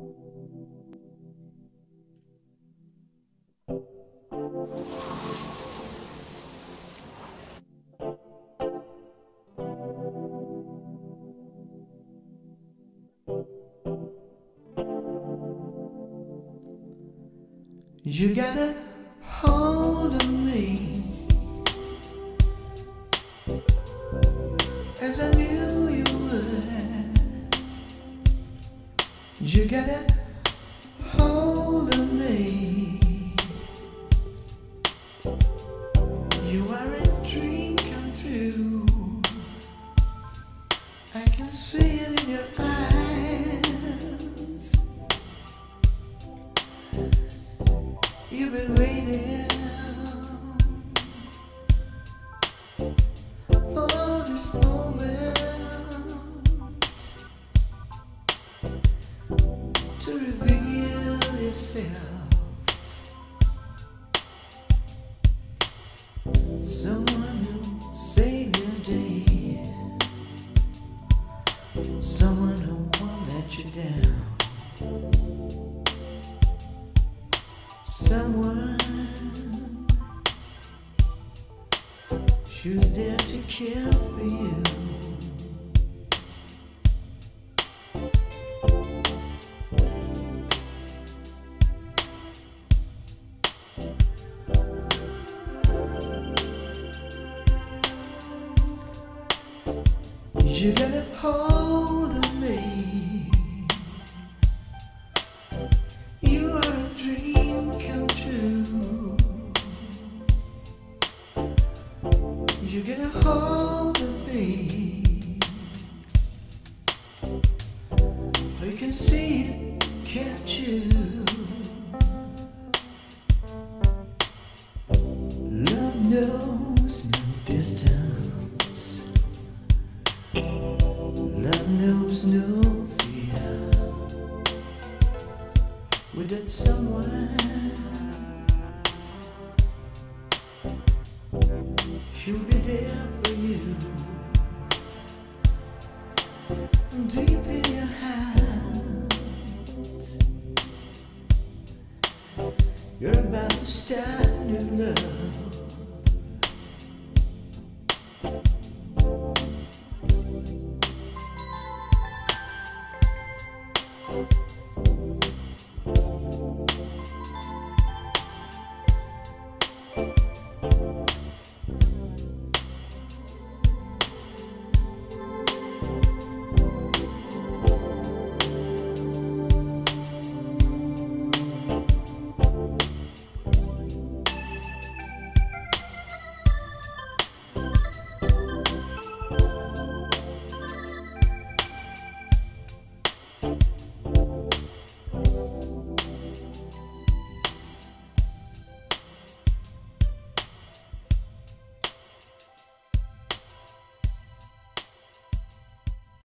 You got a hold of me as I knew you would. You got a hold of me. You are a dream come true. I can see it in your eyes. You've been waiting for this moment to reveal yourself. Someone who saved your day, someone who won't let you down. Someone who's there to care for you. You got a hold of me. You are a dream come true. You get a hold of me. You can see it, can't you? Love knows no distance. Love knows no fear. With that someone, she'll be there for you. Deep in your hands, you're about to start new love.